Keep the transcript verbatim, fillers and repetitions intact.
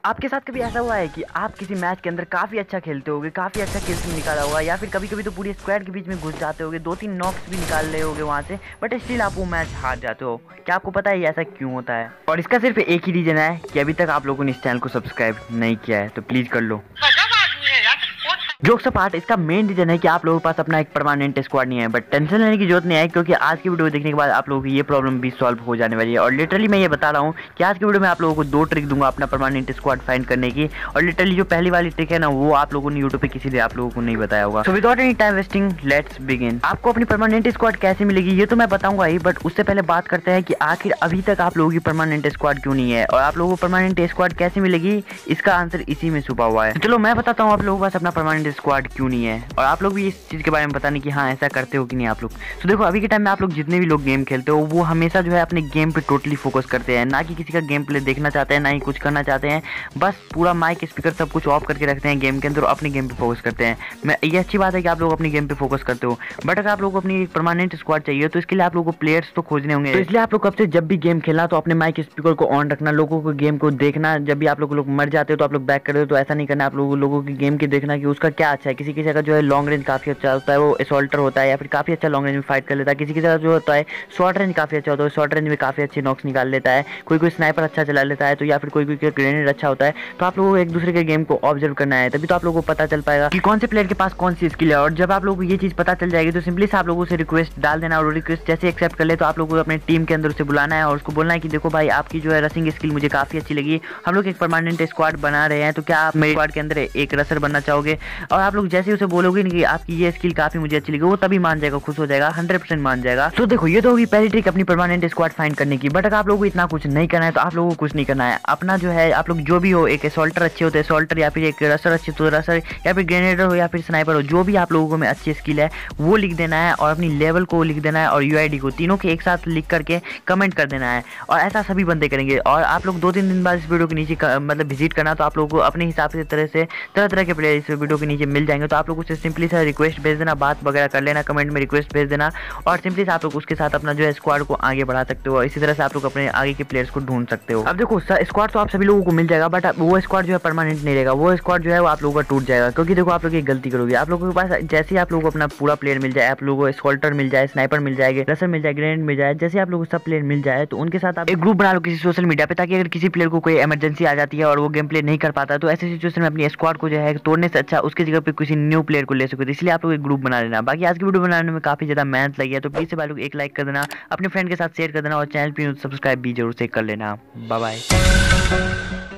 आपके साथ कभी ऐसा हुआ है कि आप किसी मैच के अंदर काफ़ी अच्छा खेलते होगे, काफ़ी अच्छा किल्स निकाला होगा, या फिर कभी कभी तो पूरी स्क्वाड के बीच में घुस जाते होगे, दो तीन नॉक्स भी निकाल रहे होगे वहाँ से, बट स्टिल आप वो मैच हार जाते हो। क्या आपको पता है ये ऐसा क्यों होता है? और इसका सिर्फ एक ही रीज़न है कि अभी तक आप लोगों ने इस चैनल को सब्सक्राइब नहीं किया है, तो प्लीज़ कर लो। जोक्स अपार्ट, इसका मेन रीजन है कि आप लोगों के पास अपना एक परमानेंट स्क्वाड नहीं है, बट टेंशन लेने की जरूरत नहीं है, क्योंकि आज की वीडियो देखने के बाद आप लोगों की ये प्रॉब्लम भी सॉल्व हो जाने वाली है। और लिटरली मैं ये बता रहा हूँ कि आज की वीडियो में आप लोगों को दो ट्रिक दूंगा अपना परमानेंट स्क्वाड फाइंड करने की। और लिटरली जो पहली वाली ट्रिक है ना, वो आप लोगों ने यूट्यूब पे किसी ने आप लोगों को नहीं बताया होगा। So without any time wasting, let's begin. आपको अपनी परमानेंट स्क्वाड कैसे मिलेगी ये तो मैं बताऊंगा ही, बट उससे पहले बात करते हैं कि आखिर अभी तक आप लोगों की परमानेंट स्क्वाड क्यों नहीं है और आप लोगों को परमानेंट स्क्वाड कैसे मिलेगी, इसका आंसर इसी में छुपा हुआ है। तो चलो मैं बताता हूँ आप लोगों के पास अपना परमानेंट स्क्वाड क्यों नहीं है, और आप लोग भी इस चीज़ के बारे में पता नहीं कि हाँ ऐसा करते हो कि नहीं आप लोग। तो देखो, अभी के टाइम में आप लोग जितने भी लोग गेम खेलते हो वो हमेशा जो है अपने गेम पे टोटली फोकस करते हैं, ना कि किसी का गेम प्ले देखना चाहते हैं, ना ही कुछ करना चाहते हैं। बस पूरा माइक स्पीकर सब कुछ ऑफ करके रखते हैं गेम के अंदर और अपने गेम पे फोकस करते हैं। मैं ये अच्छी बात है कि आप लोग अपनी गेम पे फोकस करते हो, बट अगर आप लोग को अपनी परमानेंट स्क्वाड चाहिए तो इसके लिए आप लोगों को प्लेयर्स तो खोजने होंगे। तो इसलिए आप लोग कब से जब भी गेम खेलना तो अपने माइक स्पीकर को ऑन रखना, लोगों को गेम को देखना। जब भी आप लोग लोग मर जाते हो तो आप लोग बैक करते हो, तो ऐसा नहीं करना। आप लोगों लोगों की गेम की देखना कि उसका क्या अच्छा है। किसी किसी का जो है लॉन्ग रेंज काफी अच्छा होता है, वो असॉल्टर होता है या फिर काफी अच्छा लॉन्ग रेंज में फाइट कर लेता है। किसी की जगह जो होता है शॉर्ट रेंज काफी अच्छा होता है, शॉर्ट रेंज में काफी अच्छे नॉक्स निकाल लेता है। कोई कोई स्नाइपर अच्छा चला लेता है, तो या फिर कोई कोई ग्रेनेड अच्छा होता है। तो आप लोगों को एक दूसरे के गेम को ऑब्जर्व करना है, तभी तो आप लोगों को पता चल पाएगा कि कौन से प्लेयर के पास कौन सी स्किल है। और जब आप लोगों को ये चीज पता चल जाएगी तो सिंपली से आप लोगों से रिक्वेस्ट डाल देना, और रिक्वेस्ट जैसे एक्सेप्ट कर ले तो आप लोगों को अपने टीम के अंदर उसे बुलाना है और उसको बोलना है कि देखो भाई, आपकी जो है रसिंग स्किल मुझे काफी अच्छी लगी, हम लोग एक परमानेंट स्क्वाड बना रहे हैं, तो क्या आप मेरे स्क्वाड के अंदर एक रसर बनना चाहोगे? और आप लोग जैसे उसे बोलोगे कि आपकी ये स्किल काफी मुझे अच्छी लगी, वो तभी मान जाएगा, खुश हो जाएगा, हंड्रेड परसेंट मान जाएगा। तो देखो, ये तो होगी पहली ट्रिक अपनी परमानेंट स्क्वाड फाइंड करने की। बट अगर आप लोगों को इतना कुछ नहीं करना है तो आप लोगों को कुछ नहीं करना है। अपना जो है आप लोग जो भी हो, एक असॉल्टर अच्छे होते हैं असॉल्टर, या फिर एक रसर अच्छे तो रसर, या फिर ग्रेनेडर हो या फिर स्नाइपर हो, जो भी आप लोगों में अच्छी स्किल है वो लिख देना है, और अपनी लेवल को लिख देना है और यूआईडी को, तीनों के एक साथ लिख करके कमेंट कर देना है। और ऐसा सभी बंदे करेंगे। और आप लोग दो तीन दिन बाद इस वीडियो के नीचे मतलब विजिट करना, तो आप लोगों को अपने हिसाब से तरह से तरह तरह के प्लेयर इस वीडियो के नीचे मिल जाएंगे। तो आप लोग उसे सिंपली सा रिक्वेस्ट भेज देना, बात वगैरह कर लेना, कमेंट में रिक्वेस्ट भेज देना, और सिंपली से आप लोग उसके साथ अपना जो है स्क्वाड को आगे बढ़ा सकते हो। इसी तरह से आप लोग अपने आगे के प्लेयर्स को ढूंढ सकते हो। अब देखो, स्क्वाड तो आप सभी लोगों को मिल जाएगा, बट वो स्क्वाड जो है परमानेंट नहीं रहेगा। वो स्क्वाड जो है वो आप लोगों का टूट जाएगा, क्योंकि देखो आप लोग एक गलती करोगे। आप लोगों के पास जैसे ही आप लोगों को अपना पूरा प्लेयर मिल जाए, आप लोगों को स्कॉल्टर मिल जाए, स्नाइपर मिल जाएगा, रसर मिल जाए, ग्रेनेड मिल जाए, जैसे आप लोगों को सब प्लेयर मिल जाए, तो उनके साथ आप एक ग्रुप बना लो किसी सोशल मीडिया पे, ताकि अगर किसी प्लेयर को कोई इमरजेंसी आ जाती है और वो गेम प्ले नहीं कर पाता, तो ऐसे सिचुएशन में अपनी स्क्वाड को जो है तोड़ने से अच्छा उसकी जगह पे किसी न्यू प्लेयर को ले सको। इसलिए आप लोग एक ग्रुप बना लेना। बाकी आज की वीडियो बनाने में काफी ज्यादा मेहनत लगी है, तो प्लीज से भाई लोग एक लाइक कर देना, अपने फ्रेंड के साथ शेयर कर देना, और चैनल पे सब्सक्राइब भी जरूर से कर लेना। Bye bye.